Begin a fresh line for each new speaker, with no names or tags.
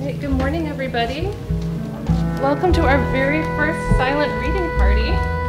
Hey, good morning, everybody. Welcome to our very first silent reading party.